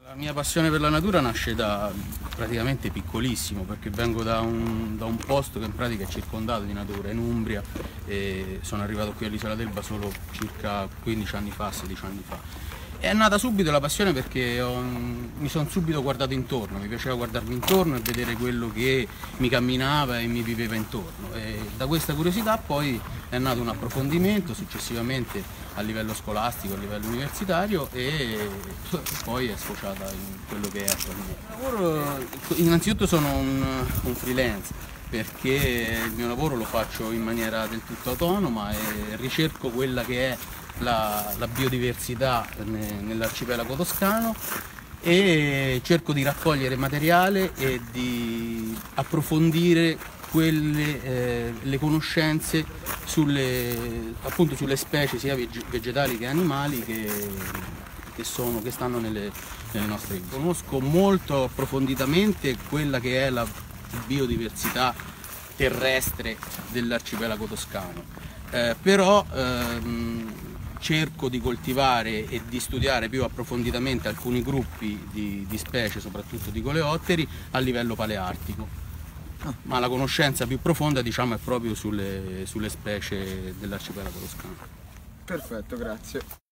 La mia passione per la natura nasce da praticamente piccolissimo, perché vengo da un posto che in pratica è circondato di natura, in Umbria, e sono arrivato qui all'Isola d'Elba solo circa 15 anni fa, 16 anni fa. È nata subito la passione perché mi sono subito guardato intorno, mi piaceva guardarmi intorno e vedere quello che mi camminava e mi viveva intorno. E da questa curiosità poi è nato un approfondimento successivamente a livello scolastico, a livello universitario, e poi è sfociata in quello che è attualmente. Innanzitutto sono un freelance, perché il mio lavoro lo faccio in maniera del tutto autonoma e ricerco quella che è la biodiversità nell'arcipelago toscano e cerco di raccogliere materiale e di approfondire le conoscenze appunto sulle specie sia vegetali che animali che stanno nelle nostre isole. Conosco molto approfonditamente quella che è la biodiversità terrestre dell'arcipelago toscano, però cerco di coltivare e di studiare più approfonditamente alcuni gruppi di specie, soprattutto di coleotteri, a livello paleartico. Ma la conoscenza più profonda, diciamo, è proprio sulle specie dell'arcipelago toscano. Perfetto, grazie.